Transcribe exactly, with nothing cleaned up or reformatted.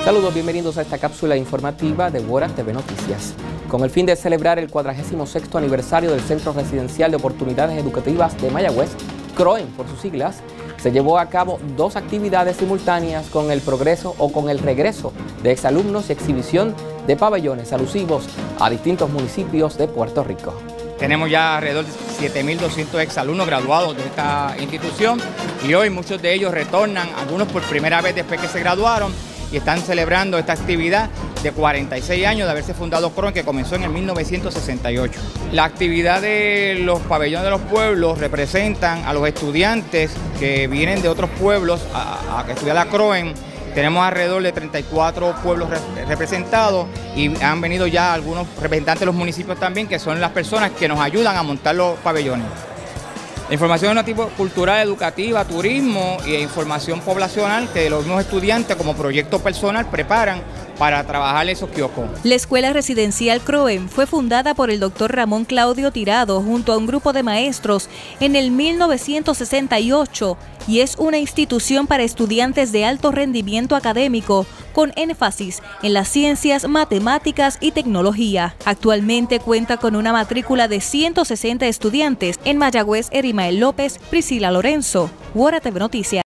Saludos, bienvenidos a esta cápsula informativa de Wora T V Noticias. Con el fin de celebrar el cuadragésimo sexto aniversario del Centro Residencial de Oportunidades Educativas de Mayagüez, CROEN por sus siglas, se llevó a cabo dos actividades simultáneas con el progreso o con el regreso de exalumnos y exhibición de pabellones alusivos a distintos municipios de Puerto Rico. Tenemos ya alrededor de siete mil doscientos exalumnos graduados de esta institución y hoy muchos de ellos retornan, algunos por primera vez después que se graduaron, y están celebrando esta actividad de cuarenta y seis años de haberse fundado CROEN, que comenzó en el mil novecientos sesenta y ocho. La actividad de los pabellones de los pueblos representan a los estudiantes que vienen de otros pueblos a, a estudiar la CROEN. Tenemos alrededor de treinta y cuatro pueblos re representados y han venido ya algunos representantes de los municipios también, que son las personas que nos ayudan a montar los pabellones. La información es de tipo cultural, educativa, turismo e información poblacional que los mismos estudiantes como proyecto personal preparan para trabajar esos kioscos. La Escuela Residencial CROEN fue fundada por el doctor Ramón Claudio Tirado junto a un grupo de maestros en el mil novecientos sesenta y ocho y es una institución para estudiantes de alto rendimiento académico con énfasis en las ciencias, matemáticas y tecnología. Actualmente cuenta con una matrícula de ciento sesenta estudiantes en Mayagüez. Erimael López, Priscila Lorenzo, Wora T V Noticias.